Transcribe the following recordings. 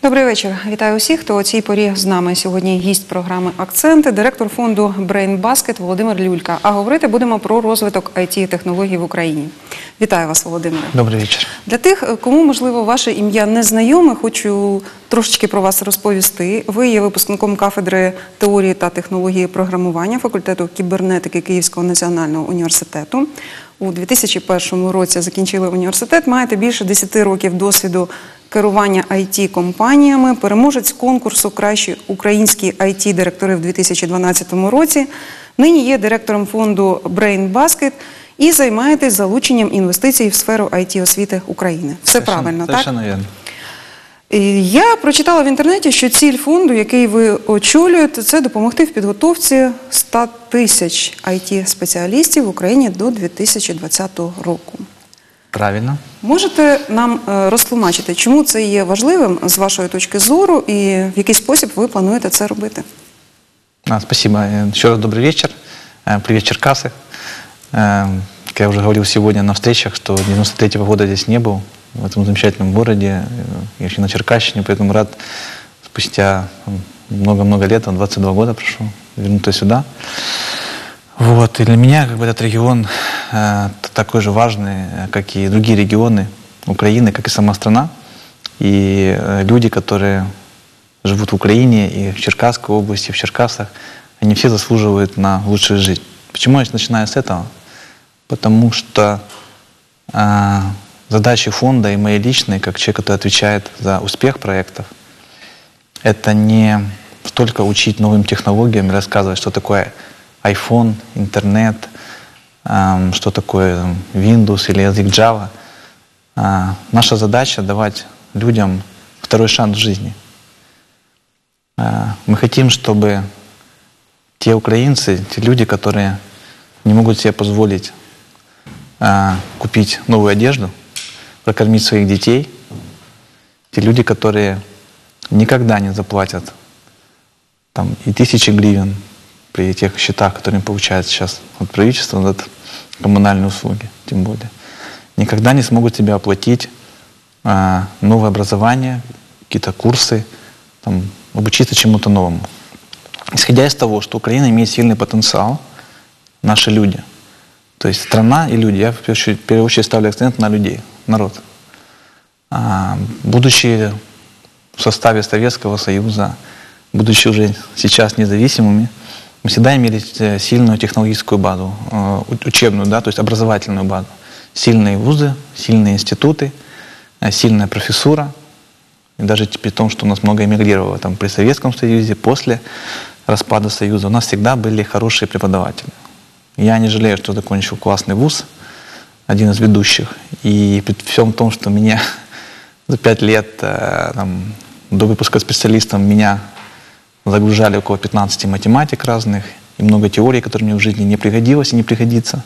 Добрий вечір. Вітаю усіх, хто о цій порі з нами. Сьогодні гість програми «Акценти», директор фонду BrainBasket Володимир Люлька. А говорити будемо про розвиток IT-технологій в Україні. Вітаю вас, Володимире. Добрий вечір. Для тих, кому, можливо, ваше ім'я не знайоме, хочу трошечки про вас розповісти. Ви є випускником кафедри теорії та технології програмування факультету кібернетики Київського національного університету. У 2001 році закінчили університет, маєте більше 10 років досвіду керування IT-компаніями, переможець конкурсу «Кращі українські IT-директори» в 2012 році. Нині є директором фонду BrainBasket і займаєтесь залученням інвестицій в сферу IT-освіти України. Все правильно, так? Совершенно вірно. Я прочитала в інтернеті, що ціль фонду, який ви очолюєте, це допомогти в підготовці 100 тисяч IT-спеціалістів в Україні до 2020 року. Правильно. Можете нам розтлумачити, чому це є важливим з вашої точки зору і в який спосіб ви плануєте це робити? Спасибо. Еще раз добрый вечер. Привет, Черкасы. Как я уже говорил сегодня на встречах, что 93-го года здесь не был, в этом замечательном городе, я еще на Черкащине, поэтому рад спустя много-много лет, 22 года прошло, вернуться сюда. Вот. И для меня этот регион такой же важный, как и другие регионы Украины, как и сама страна. И люди, которые живут в Украине и в Черкасской области, в Черкасах, они все заслуживают на лучшую жизнь. Почему я начинаю с этого? Потому что задачи фонда и мои личные, как человек, который отвечает за успех проектов, это не столько учить новым технологиям и рассказывать, что такое iPhone, интернет, что такое Windows или язык Java. Наша задача — давать людям второй шанс в жизни. Мы хотим, чтобы те украинцы, те люди, которые не могут себе позволить купить новую одежду, прокормить своих детей, те люди, которые никогда не заплатят там, и 1000 гривен при тех счетах, которые они получают сейчас от правительства, за коммунальные услуги, тем более, никогда не смогут себе оплатить новое образование, какие-то курсы, там, обучиться чему-то новому. Исходя из того, что Украина имеет сильный потенциал, наши люди, то есть страна и люди, я в первую очередь ставлю акцент на людей, народ. Будучи в составе Советского Союза, будучи уже сейчас независимыми, мы всегда имели сильную технологическую базу, учебную, да, то есть образовательную базу. Сильные вузы, сильные институты, сильная профессура. И даже при том, что у нас много эмигрировало там, при Советском Союзе, после распада Союза, у нас всегда были хорошие преподаватели. Я не жалею, что закончил классный вуз, один из ведущих. И при всем том, что меня за 5 лет там, до выпуска специалистом меня загружали около 15 математик разных и много теорий, которые мне в жизни не пригодилось и не пригодится.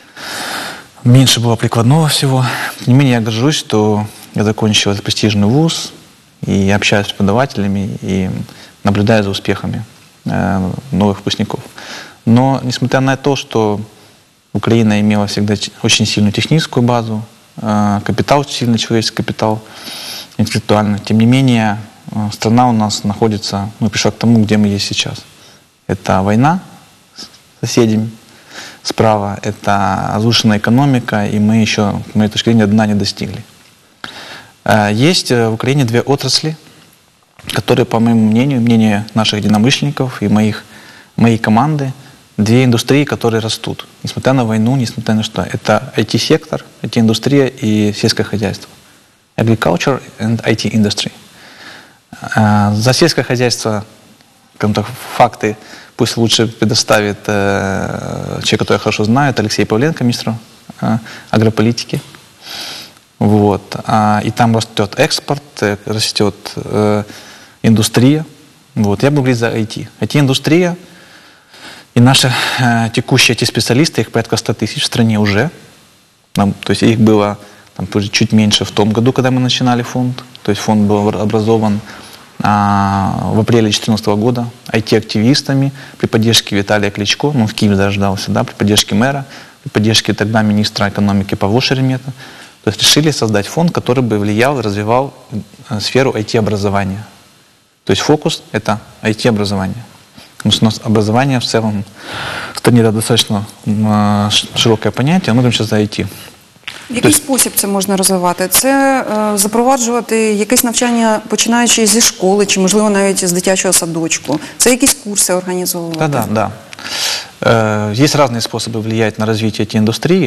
Меньше было прикладного всего. Тем не менее, я горжусь, что я закончил этот престижный вуз и общаюсь с преподавателями и наблюдаю за успехами новых выпускников. Но, несмотря на то, что Украина имела всегда очень сильную техническую базу, капитал, сильный человеческий капитал, интеллектуальный, тем не менее, страна у нас находится, пришла к тому, где мы есть сейчас. Это война с соседями справа, это разрушенная экономика, и мы еще, с моей точки зрения, дна не достигли. Есть в Украине 2 отрасли, которые, по моему мнению, мнению наших единомышленников и моей команды, 2 индустрии, которые растут, несмотря на войну, несмотря на что. Это IT-сектор, IT-индустрия и сельское хозяйство. Agriculture and IT industry. За сельское хозяйство, скажем так, факты пусть лучше предоставит человек, который хорошо знает, Алексей Павленко, министр агрополитики. Вот. И там растет экспорт, растет индустрия. Вот. Я буду говорить за IT. IT-индустрия и наши текущие IT-специалисты, их порядка 100 тысяч в стране уже. То есть их было там, чуть меньше в том году, когда мы начинали фонд. То есть фонд был образован в апреле 2014 года IT-активистами при поддержке Виталия Кличко, в Киеве зарождался, да, при поддержке мэра, при поддержке тогда министра экономики Павла Шеремета. То есть решили создать фонд, который бы влиял и развивал сферу IT-образования. То есть фокус – это IT-образование. Потому что у нас образование в целом в стране это достаточно широкое понятие, а мы говорим сейчас за IT. В який спосіб це можна розвивати? Це запроваджувати якесь навчання, починаючи зі школи, чи, можливо, навіть з дитячого садочку? Це якісь курси організовувати? Да. Есть разные способы влиять на развитие IT-индустрии,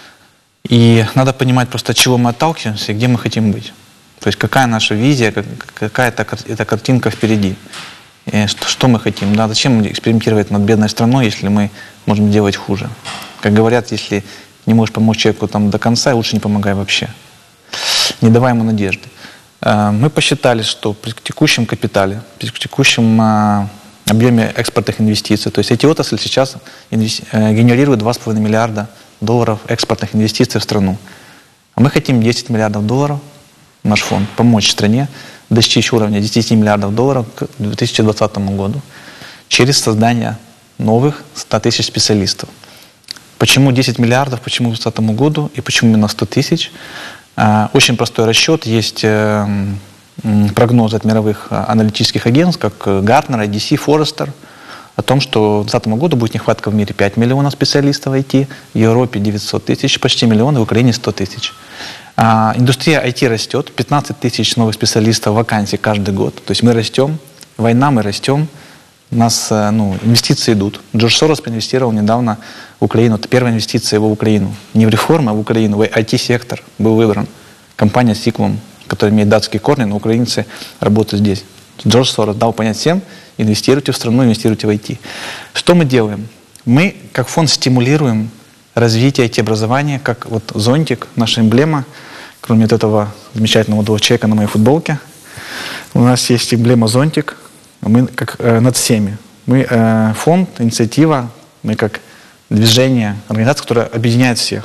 и надо понимать просто, от чего мы отталкиваемся и где мы хотим быть. То есть какая наша визия, какая-то эта картинка впереди. И что мы хотим, да? Зачем экспериментировать над бедной страной, если мы можем делать хуже? Как говорят, если не можешь помочь человеку там до конца, лучше не помогай вообще. Не давай ему надежды. Мы посчитали, что при текущем капитале, при текущем объеме экспортных инвестиций, то есть эти отрасли сейчас генерируют $2,5 миллиарда экспортных инвестиций в страну. А мы хотим $10 миллиардов, наш фонд, помочь стране достичь уровня $10 миллиардов к 2020 году через создание новых 100 тысяч специалистов. Почему 10 миллиардов, почему к 2020 году и почему именно 100 тысяч? Очень простой расчет. Есть прогнозы от мировых аналитических агентств, как Gartner, IDC, Forrester, о том, что к 2020 году будет нехватка в мире 5 миллионов специалистов IT, в Европе 900 тысяч, почти миллион, в Украине 100 тысяч. Индустрия IT растет, 15 тысяч новых специалистов, вакансий каждый год. То есть мы растем, война, мы растем, у нас инвестиции идут. Джордж Сорос проинвестировал недавно в Украину. Это первая инвестиция его в Украину. Не в реформу, а в Украину. В IT-сектор был выбран. Компания Sequum, которая имеет датские корни, но украинцы работают здесь. Джордж Сорос дал понять всем, инвестируйте в страну, инвестируйте в IT. Что мы делаем? Мы, как фонд, стимулируем развитие IT-образования, как вот зонтик, наша эмблема, кроме вот этого замечательного молодого человека на моей футболке. У нас есть эмблема зонтик, мы как над всеми. Мы фонд, инициатива, мы как движение, организация, которая объединяет всех.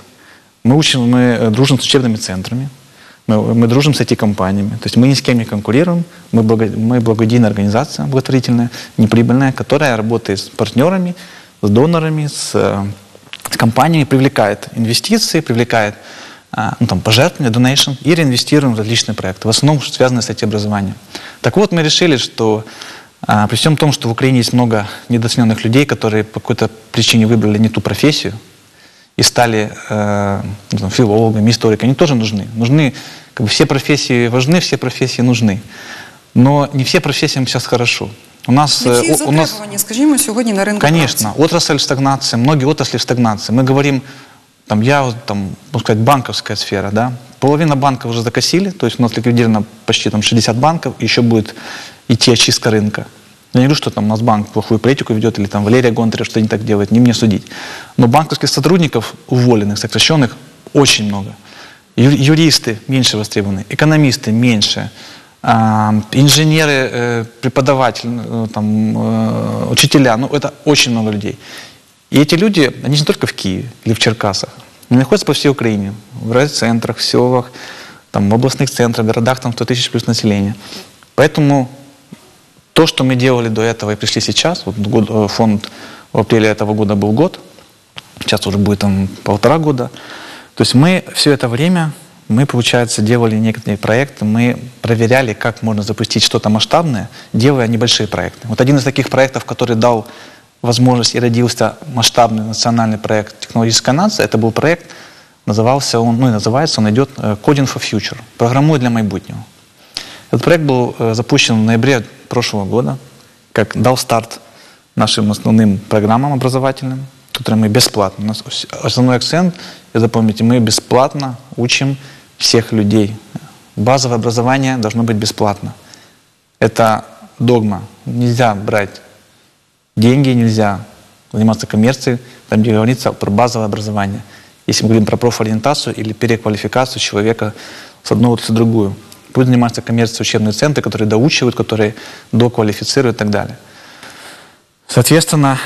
Мы дружим с учебными центрами, мы дружим с IT-компаниями. То есть мы ни с кем не конкурируем, мы благодейная организация, благотворительная, неприбыльная, которая работает с партнерами, с донорами, с компаниями, привлекает инвестиции, привлекает пожертвования, donation, и реинвестируем в различные проекты, в основном связанные с IT-образованием. Так вот, мы решили, что при всем том, что в Украине есть много недооцененных людей, которые по какой-то причине выбрали не ту профессию и стали филологами, историками, они тоже нужны. Нужны, все профессии важны, все профессии нужны. Но не все профессиям сейчас хорошо. У нас, скажімо, сьогодні на ринку конечно, праці. отрасль в стагнации, многие отрасли в стагнации. Мы говорим, можно сказать, банковская сфера, да? Половина банков уже закосили, то есть у нас ликвидировано почти 60 банков, и еще будет идти очистка рынка. Я не говорю, что у нас банк плохую политику ведет, или Валерия Гонтарева что не так делает, не мне судить. Но банковских сотрудников, уволенных, сокращенных, очень много. Юристы меньше востребованы, экономисты меньше, инженеры, преподаватели, учителя, это очень много людей. И эти люди, они же не только в Киеве или в Черкасах, они находятся по всей Украине, в райцентрах, в селах, в областных центрах, городах 100 тысяч плюс населения. Поэтому то, что мы делали до этого и пришли сейчас, фонд в апреле этого года был год, сейчас уже будет 1,5 года, то есть мы все это время, получается, делали некоторые проекты, мы проверяли, как можно запустить что-то масштабное, делая небольшие проекты. Вот один из таких проектов, который дал возможность и родился масштабный национальный проект «Технологическая нация», это был проект, называется он идет «Coding for Future», «Программуй для майбутнього». Этот проект был запущен в ноябре прошлого года, дал старт нашим основным программам образовательным, которые мы бесплатно. У нас основной акцент, запомните, мы бесплатно учим всех людей. Базовое образование должно быть бесплатно. Это догма. Нельзя брать деньги, нельзя заниматься коммерцией, там, где говорится про базовое образование. Если мы говорим про профориентацию или переквалификацию человека с одной отрасли в другую. Будут заниматься коммерцией учебные центры, которые доучивают, которые доквалифицируют и так далее. Соответственно,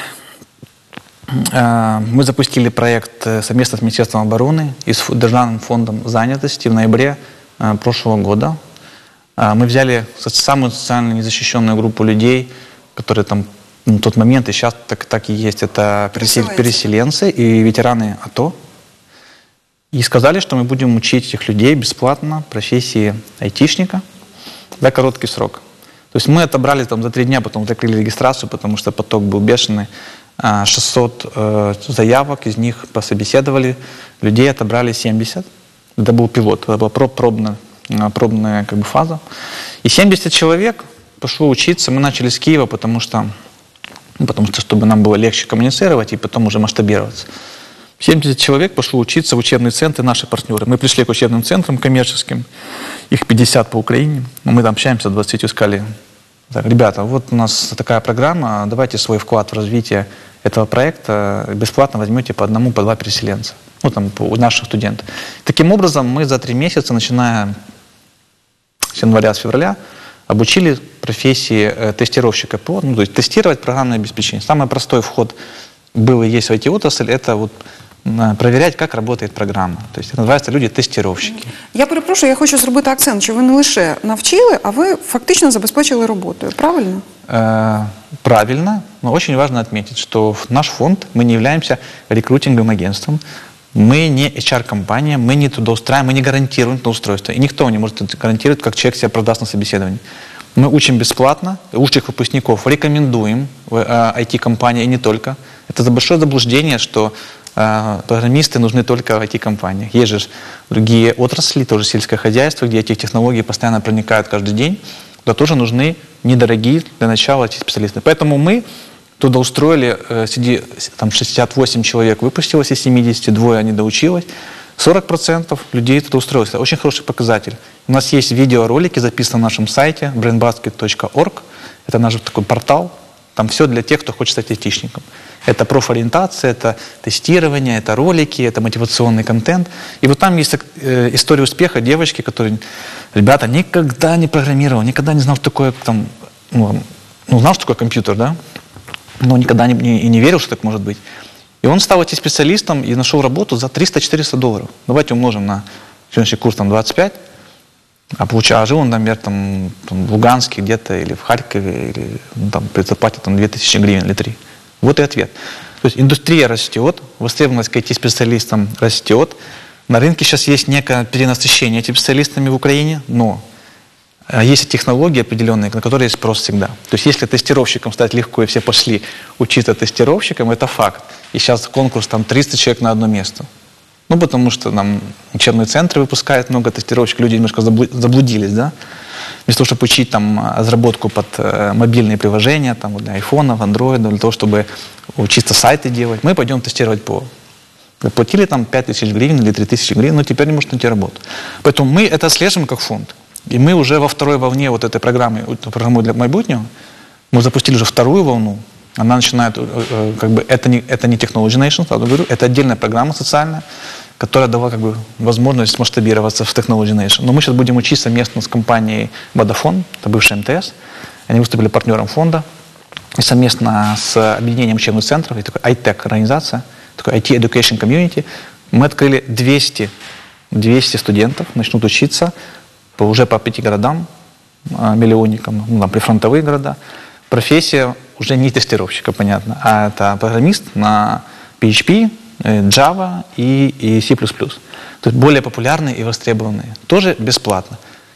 мы запустили проект совместно с Министерством обороны и с Державным фондом занятости в ноябре прошлого года. Мы взяли самую социально незащищенную группу людей, которые на тот момент и сейчас так и есть, это переселенцы и ветераны АТО. И сказали, что мы будем учить этих людей бесплатно профессии айтишника за короткий срок. То есть мы отобрали там за 3 дня, потом закрыли регистрацию, потому что поток был бешеный. 600 заявок, из них пособеседовали, людей отобрали 70. Это был пилот, это была пробная как бы, фаза. И 70 человек пошло учиться. Мы начали с Киева, потому что чтобы нам было легче коммуницировать и потом уже масштабироваться. 70 человек пошло учиться в учебные центры, наши партнеры. Мы пришли к учебным центрам коммерческим, их 50 по Украине. Мы там общаемся с 20, сказали: так, ребята, вот у нас такая программа, давайте свой вклад в развитие этого проекта бесплатно возьмете по 1, по 2 переселенца. Ну, там, у наших студентов. Таким образом, мы за 3 месяца, начиная с января, с февраля, обучили профессии тестировщика ПО, ну, то есть тестировать программное обеспечение. Самый простой вход был и есть в IT-отрасль, это вот проверять, как работает програма. То есть это називається люди-тестировщики. Я перепрошую, я хочу зробити акцент, що ви не лише навчили, а ви фактично забезпечили роботою, правильно? Правильно, но очень важно отметить, что наш фонд, мы не являемся рекрутинговым агентством, мы не HR-компания, мы не трудоустраиваем, мы не гарантируем трудоустройство. И никто не может гарантировать, как человек себя продаст на собеседовании. Мы учим бесплатно, лучших выпускников рекомендуем в IT-компании и не только. Это большое заблуждение, что программисты нужны только в IT-компаниях. Есть же другие отрасли, тоже сельское хозяйство, где эти технологии постоянно проникают каждый день, куда тоже нужны недорогие для начала эти специалисты. Поэтому мы трудоустроили, там 68 человек выпустилось из 70, 2 недоучилось, 40% людей трудоустроилось. Это очень хороший показатель. У нас есть видеоролики, записаны на нашем сайте brainbasket.org. Это наш такой портал. Там все для тех, кто хочет стать айтишником. Это профориентация, это тестирование, это ролики, это мотивационный контент. И вот там есть история успеха девочки, которая, ребята, никогда не программировал, никогда не знал, что такое, там, знал, что такое компьютер, да? Но никогда не верил, что так может быть. И он стал IT-специалистом и нашел работу за $300-400. Давайте умножим на сегодняшний курс там 25. А жил он, например, там, в Луганске где-то, или в Харькове, или там, при зарплате 2000 гривен или 3. Вот и ответ. То есть индустрия растет, востребованность к IT-специалистам растет. На рынке сейчас есть некое перенасыщение IT-специалистами в Украине, но есть технологии определенные, на которые есть спрос всегда. То есть если тестировщиком стать легко, и все пошли учиться тестировщиком, это факт. И сейчас конкурс, там 300 человек на одно место. Ну, потому что нам учебные центры выпускают много тестировщиков, люди немножко заблудились, да? Вместо того, чтобы учить там разработку под мобильные приложения, там, для айфонов, андроидов, для того, чтобы учиться сайты делать, мы пойдем тестировать ПО. Заплатили там 5000 гривен или 3000 гривен, но теперь не можете найти работу. Поэтому мы это отслеживаем как фонд. И мы уже во второй волне вот этой программы для майбутнего, мы запустили уже 2-ю волну. Она начинает, как бы, это не Technology Nation, сразу говорю, это отдельная программа социальная, которая дала как бы возможность масштабироваться в Technology Nation. Но мы сейчас будем учить совместно с компанией Vodafone, это бывший МТС, они выступили партнером фонда, и совместно с объединением учебных центров, и такой ITEC организация, такой IT Education Community, мы открыли 200 студентов, начнут учиться уже по 5 городам, миллионникам, ну, там, прифронтовые города. Профессия уже не тестировщика, понятно, а это программист на PHP, Java и C++. То есть более популярные и востребованные. Тоже бесплатно.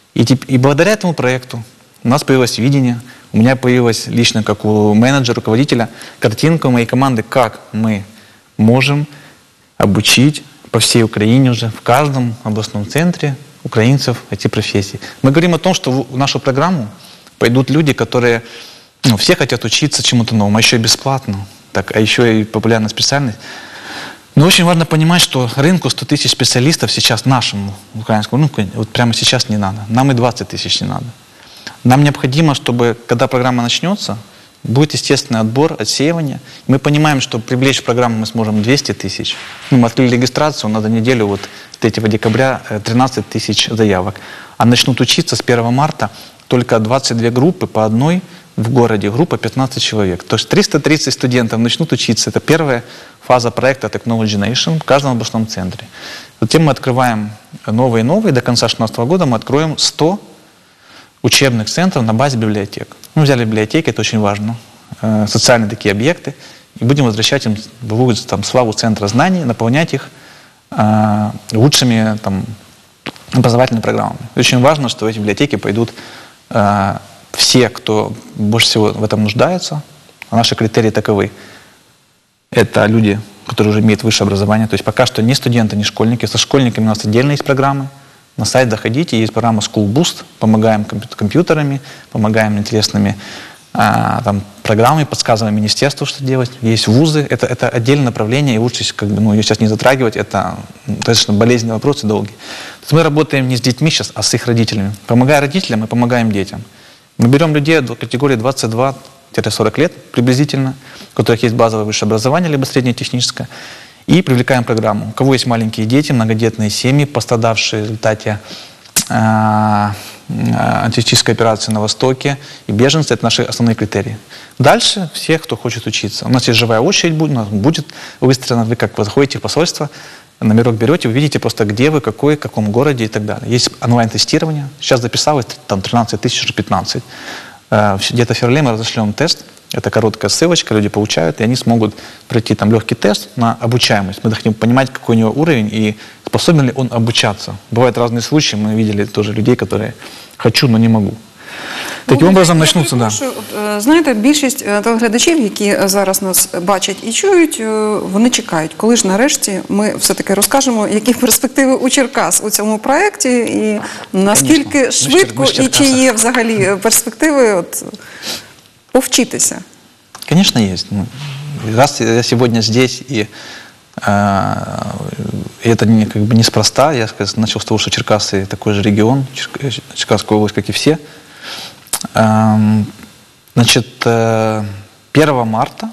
И благодаря этому проекту у нас появилось видение, у меня появилась лично, как у менеджера, руководителя, картинка у моей команды, как мы можем обучить по всей Украине уже, в каждом областном центре украинцев эти профессии. Мы говорим о том, что в нашу программу пойдут люди, которые все хотят учиться чему-то новому, а еще и бесплатно, а еще и популярная специальность. Но очень важно понимать, что рынку 100 000 специалистов сейчас, нашему украинскому рынку, вот прямо сейчас не надо. Нам и 20 000 не надо. Нам необходимо, чтобы, когда программа начнется, будет естественный отбор, отсеивание. Мы понимаем, что привлечь в программу мы сможем 200 000. Мы открыли регистрацию, на неделю, вот 3 декабря, 13 000 заявок. А начнут учиться с 1 марта только 22 группы по одной в городе, группа 15 человек. То есть 330 студентов начнут учиться. Это первая фаза проекта Technology Nation в каждом областном центре. Затем мы открываем новые и новые. До конца 2016 года мы откроем 100 учебных центров на базе библиотек. Мы взяли библиотеки, это очень важно, социальные такие объекты, и будем возвращать им былую там славу центра знаний, наполнять их лучшими там, образовательными программами. Очень важно, что в эти библиотеки пойдут все, кто больше всего в этом нуждается. А наши критерии таковы. Это люди, которые уже имеют высшее образование. То есть пока что ни студенты, ни школьники. Со школьниками у нас отдельно есть программы. На сайт заходите, есть программа School Boost. Помогаем компьютерами, помогаем интересными там, программами, подсказываем министерству, что делать. Есть вузы. Это отдельное направление. И лучше ее сейчас не затрагивать. Это достаточно болезненный вопрос и долгий. То есть мы работаем не с детьми сейчас, а с их родителями. Помогая родителям, мы помогаем детям. Мы берем людей до категории 22-40 лет приблизительно, у которых есть базовое высшее образование, либо среднее техническое, и привлекаем программу. У кого есть маленькие дети, многодетные семьи, пострадавшие в результате антитеррористической операции на Востоке, и беженцы — это наши основные критерии. Дальше всех, кто хочет учиться. У нас есть живая очередь, у нас будет выстроена. Вы как вы заходите в посольство, номерок берете, вы видите просто, где вы, какой, в каком городе и так далее. Есть онлайн-тестирование. Сейчас записалось там 13 тысяч, уже 15. Где-то в феврале мы разошлем тест. Это короткая ссылочка, люди получают, и они смогут пройти там легкий тест на обучаемость. Мы хотим понимать, какой у него уровень и способен ли он обучаться. Бывают разные случаи, мы видели тоже людей, которые «хочу, но не могу». Таким образом почнуться, да. Знаєте, більшість телеглядачів, які зараз нас бачать і чують, вони чекають, коли ж нарешті ми все-таки розкажемо, які перспективи у Черкас у цьому проєкті, і наскільки швидко, і чи є взагалі перспективи от, повчитися. Конечно, есть. Раз я сегодня здесь, и это неспроста, я начал с того, что Черкасы такой же регион, Черкасская область, как и все. Значит, 1 марта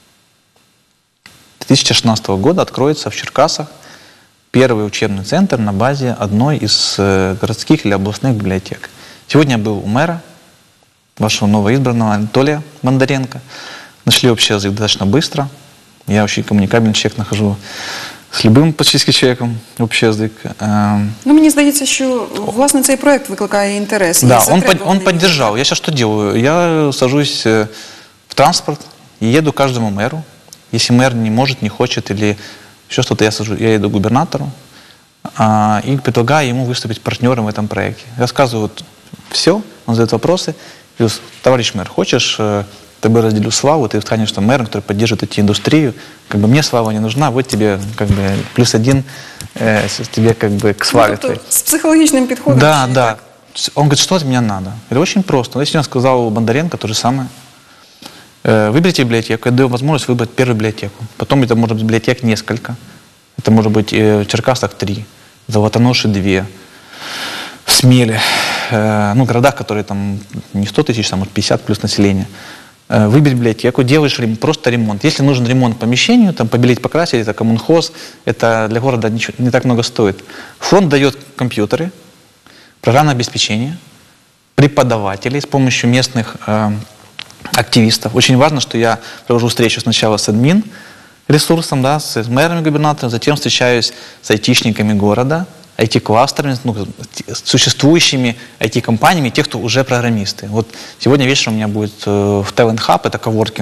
2016 года откроется в Черкасах первый учебный центр на базе одной из городских или областных библиотек. Сегодня я был у мэра, вашего новоизбранного Анатолия Бондаренко. Нашли общий язык достаточно быстро. Я очень коммуникабельный человек, нахожу з любим практично человеком общий язык. Ну, мені здається, що, власне, цей проект викликає інтерес. Да, он поддержал. Я сейчас что делаю? Я сажусь в транспорт и еду к каждому мэру. Если мэр не может, не хочет или еще что-то, я еду к губернатору и предлагаю ему выступить партнером в этом проекте. Рассказываю вот все, он задает вопросы. Плюс, товарищ мэр, хочешь, тобой разделю славу, ты станешь там мэром, который поддерживает IT-индустрию. Как бы мне слава не нужна, вот тебе как бы +1 тебе как бы к славе твоей. С психологичным подходом. Да, да. Он говорит, что от меня надо? Это очень просто. Если он сказал Бондаренко то же самое. Выберите библиотеку, я даю возможность выбрать первую библиотеку. Потом это может быть библиотек несколько. Это может быть в Черкасах 3, в Золотоноше 2, в Смеле, ну, городах, которые там не 100 тысяч, там 50 плюс население. Выбери библиотеку, делаешь просто ремонт. Если нужен ремонт помещению, там побелить, покрасить, это коммунхоз, это для города не так много стоит. Фонд дает компьютеры, программное обеспечение, преподавателей с помощью местных активистов. Очень важно, что я провожу встречу сначала с админ ресурсом, да, с мэром и губернатором, затем встречаюсь с айтишниками города, IT-кластерами, ну, существующими IT-компаниями, тех, кто уже программисты. Вот сегодня вечером у меня будет в Talent Hub, это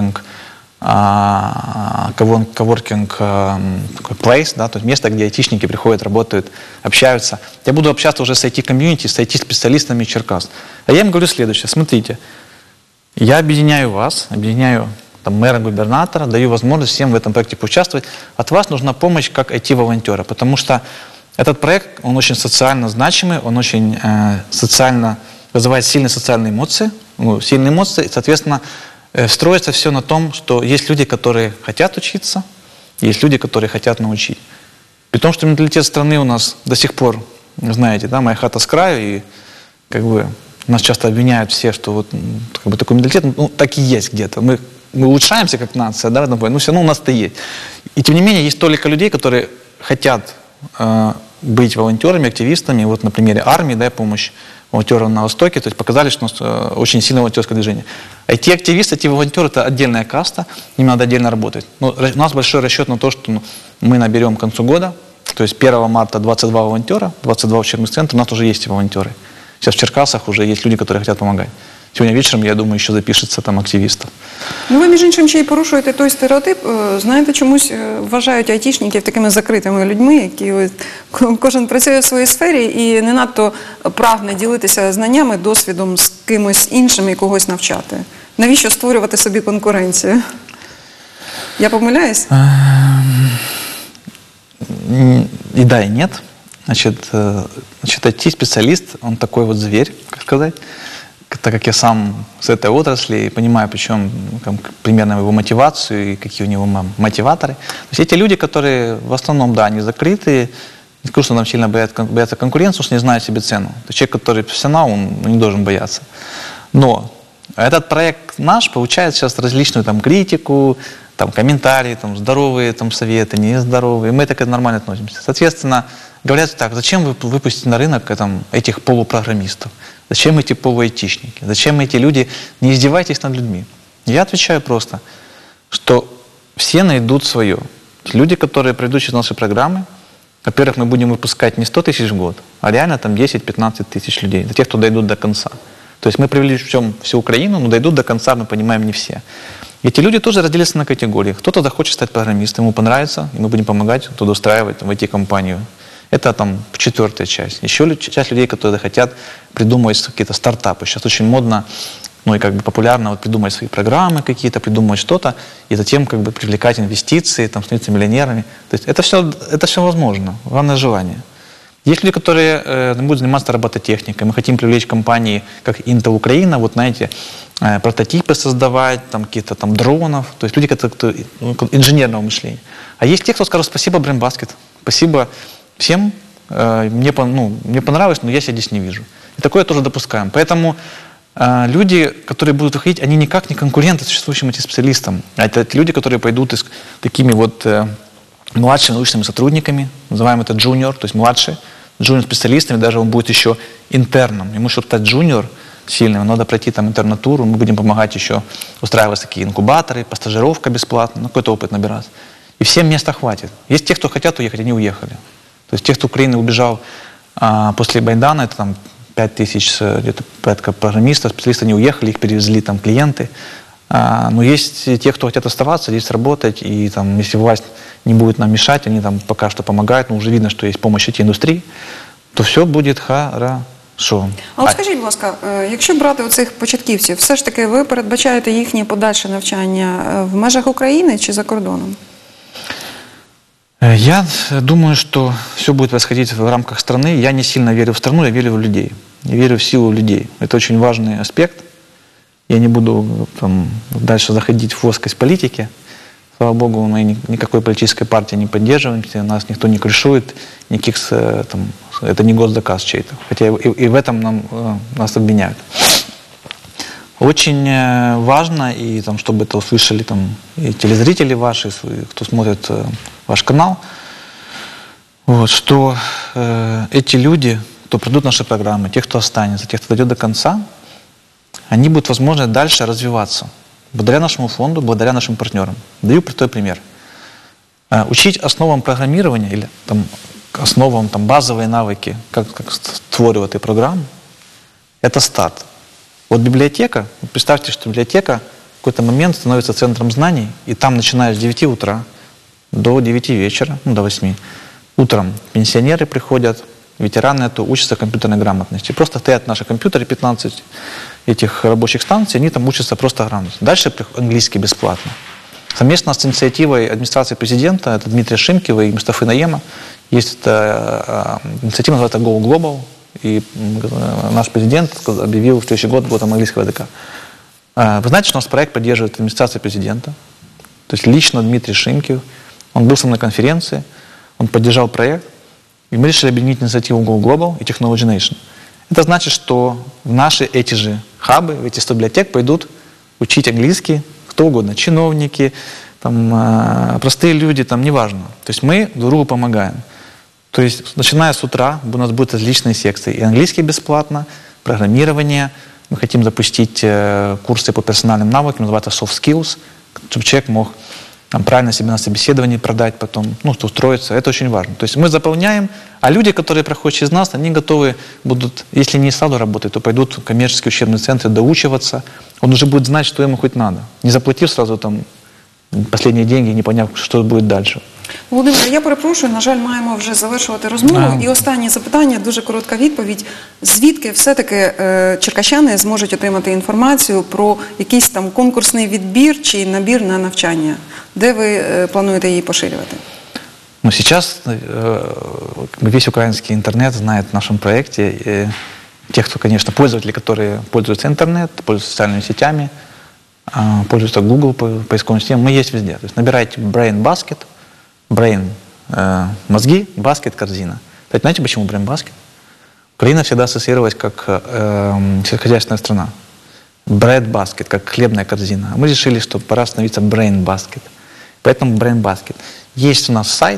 коворкинг place, да, то есть место, где айтишники приходят, работают, общаются. Я буду общаться уже с IT-комьюнити, с IT-специалистами Черкас. А я им говорю следующее, смотрите, я объединяю вас, объединяю там, мэра, губернатора, даю возможность всем в этом проекте поучаствовать. От вас нужна помощь как IT-волонтера, потому что этот проект, он очень социально значимый, он очень социально, вызывает сильные социальные эмоции, и, соответственно, строится все на том, что есть люди, которые хотят учиться, есть люди, которые хотят научить. При том, что менталитет страны у нас до сих пор, знаете, да, моя хата с краю, и как бы нас часто обвиняют все, что вот как бы такой менталитет, ну, так и есть где-то. Мы улучшаемся как нация, да, но все равно у нас это есть. И тем не менее, есть только людей, которые хотят быть волонтерами, активистами. Вот на примере армии, да, помощь волонтерам на Востоке, то есть показали, что у нас очень сильное волонтерское движение. IT-активисты, IT-волонтеры — это отдельная каста, им надо отдельно работать. Но у нас большой расчет на то, что мы наберем к концу года, то есть 1 марта 22 волонтера, 22 учебных центра, у нас уже есть волонтеры. Сейчас в Черкасах уже есть люди, которые хотят помогать. сегодня вечером, я думаю, еще запишется там активистов. Ну, ви, між іншим, ще й порушуєте той стереотип. Знаєте, чомусь вважають айтішників такими закритими людьми, які ось, кожен працює в своїй сфері і не надто прагне ділитися знаннями, досвідом з кимось іншим і когось навчати. Навіщо створювати собі конкуренцію? Я помиляюсь? И да, и нет. Значит, IT-специалист, он такой вот зверь, как сказать, так как я сам с этой отрасли и понимаю, причем примерно его мотивацию и какие у него мотиваторы. То есть эти люди, которые в основном, да, они закрытые, не скажу, что нам сильно боятся конкуренции, потому что не знают себе цену. То есть человек, который профессионал, он не должен бояться. Но этот проект наш получает сейчас различную там критику, там комментарии, там здоровые там советы, нездоровые. Мы так нормально относимся. Соответственно, говорят так, зачем вы выпустите на рынок этих полупрограммистов? Зачем эти полуайтишники? Зачем эти люди? Не издевайтесь над людьми. Я отвечаю просто, что все найдут свое. Люди, которые пройдут через наши программы, во-первых, мы будем выпускать не 100 тысяч в год, а реально там 10-15 тысяч людей. Для тех, кто дойдут до конца. То есть мы привлечем всю Украину, но дойдут до конца, мы понимаем, не все. Эти люди тоже разделятся на категории. Кто-то захочет стать программистом, ему понравится, и мы будем помогать трудоустраивать в IT-компанию. Это там 4-я часть. Еще часть людей, которые хотят придумывать какие-то стартапы. Сейчас очень модно, ну и как бы популярно вот придумать свои программы какие-то, придумывать что-то, и затем как бы привлекать инвестиции, там, становиться миллионерами. То есть это все возможно. Главное желание. Есть люди, которые будут заниматься робототехникой. Мы хотим привлечь компании, как Intel Украина, вот знаете, прототипы создавать, там какие-то там дронов. То есть люди, которые инженерного мышления. А есть те, кто скажут: спасибо, BrainBasket, спасибо всем, мне понравилось, но я себя здесь не вижу. И такое тоже допускаем. Поэтому люди, которые будут выходить, они никак не конкуренты существующим этим специалистам. А это люди, которые пойдут с такими вот младшими научными сотрудниками, называем это джуниор, то есть младший, джуниор-специалистами, даже он будет еще интерном. Ему, чтобы стать джуниор сильным, надо пройти там интернатуру, мы будем помогать еще устраивать такие инкубаторы, по стажировка бесплатно, ну, какой-то опыт набираться. И всем места хватит. Есть те, кто хотят уехать, они уехали. То есть те, кто Украины убежал после Байдана, это там 5000 где-то порядка программистов, специалисты, они уехали, их перевезли там клиенты. Но есть те, кто хотят оставаться, здесь работать, и там, если власть не будет нам мешать, они там пока что помогают, но уже видно, что есть помощь IT-индустрии, то все будет хорошо. А от скажіть, будь ласка, якщо брати оцих початківців, все ж таки ви передбачаєте їхнє подальше навчання в межах України чи за кордоном? Я думаю, что все будет происходить в рамках страны. Я не сильно верю в страну, я верю в людей. Я верю в силу людей. Это очень важный аспект. Я не буду там дальше заходить в плоскость политики. Слава Богу, мы никакой политической партии не поддерживаемся, нас никто не крышует, никаких, там, это не госзаказ чей-то. Хотя и в этом нас обвиняют. Очень важно, и там, чтобы это услышали там, и телезрители ваши, кто смотрит ваш канал, вот, что эти люди, кто пройдут наши программы, те, кто останется, те, кто дойдет до конца, они будут возможны дальше развиваться. Благодаря нашему фонду, благодаря нашим партнерам. Даю простой пример. Учить основам программирования или там, основам там, базовые навыки, как створювати программу, это старт. Вот библиотека, представьте, что библиотека в какой-то момент становится центром знаний, и там, начиная с 9 утра до 9 вечера, ну, до 8, утром пенсионеры приходят, ветераны, это учатся компьютерной грамотности. Просто стоят наши компьютеры, 15 этих рабочих станций, они там учатся просто грамотности. Дальше английский бесплатно. Совместно с инициативой администрации президента, это Дмитрия Шимкова и Мустафы Наема, есть инициатива, называется Go Global, и наш президент объявил, в следующий год годом английского языка. Вы знаете, что у нас проект поддерживает администрация президента, то есть лично Дмитрий Шимков, он был со мной на конференции, он поддержал проект, и мы решили объединить инициативу Go Global и Technology Nation. Это значит, что в наши эти же хабы, в эти 100 библиотек пойдут учить английский кто угодно, чиновники, там, простые люди, там, неважно. То есть мы друг другу помогаем. То есть, начиная с утра, у нас будут различные секции. И английский бесплатно, программирование. Мы хотим запустить курсы по персональным навыкам, называется Soft Skills, чтобы человек мог там, правильно себя на собеседовании продать потом, ну, устроиться. Это очень важно. То есть мы заполняем, а люди, которые проходят через нас, они готовы будут, если не сразу работать, то пойдут в коммерческие учебные центры доучиваться. Он уже будет знать, что ему хоть надо, не заплатив сразу там последние деньги, не поняв, що буде далі. Володимир, я перепрошую, на жаль, маємо вже завершувати розмову. І останнє запитання, дуже коротка відповідь. Звідки все-таки черкащани зможуть отримати інформацію про якийсь там конкурсний відбір чи набір на навчання? Де ви плануєте її поширювати? Ну, сейчас весь украинский интернет знает о нашем проекте. Те, кто, конечно, пользователи, которые пользуются интернет, пользуются социальными сетями, пользуются Google поисковым системой, мы есть везде. То есть набирайте Brain Basket, Brain мозги, Basket корзина. Кстати, знаете, почему Brain Basket? Украина всегда ассоциировалась как сельскохозяйственная страна. Bread Basket, как хлебная корзина. А мы решили, что пора становиться Brain Basket. Поэтому Brain Basket. Есть у нас сайт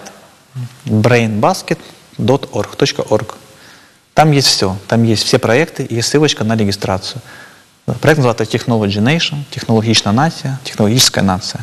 brainbasket.org. Там есть все. Там есть все проекты и ссылочка на регистрацию. Проект называется Technology Nation, технологичная нация, технологическая нация.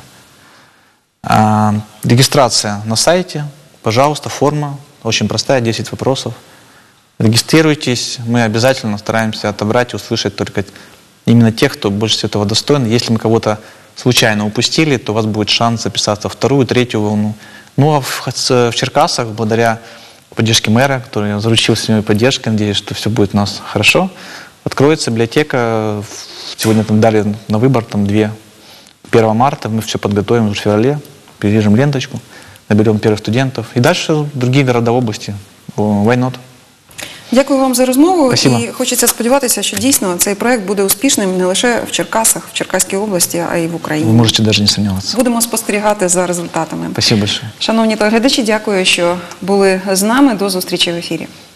Регистрация на сайте, пожалуйста, форма, очень простая, 10 вопросов. Регистрируйтесь, мы обязательно стараемся отобрать и услышать только именно тех, кто больше всего этого достоин. Если мы кого-то случайно упустили, то у вас будет шанс записаться в вторую, третью волну. Ну а в Черкасах, благодаря поддержке мэра, который заручился моей поддержкой, надеюсь, что все будет у нас хорошо, откроется библиотека. Сегодня там дали на выбор там 2. 1 марта мы все подготовим уже в феврале, перережем ленточку, наберем первых студентов. И дальше другие города области. Why not? Дякую вам за розмову. Спасибо. І хочеться сподіватися, що дійсно цей проект буде успішним не лише в Черкасах, в Черкаській області, а й в Україні. Вы можете даже не сомневаться. Будемо спостерігати за результатами. Спасибо большое. Шановні телеглядачі, дякую, що були з нами. До зустрічі в ефірі.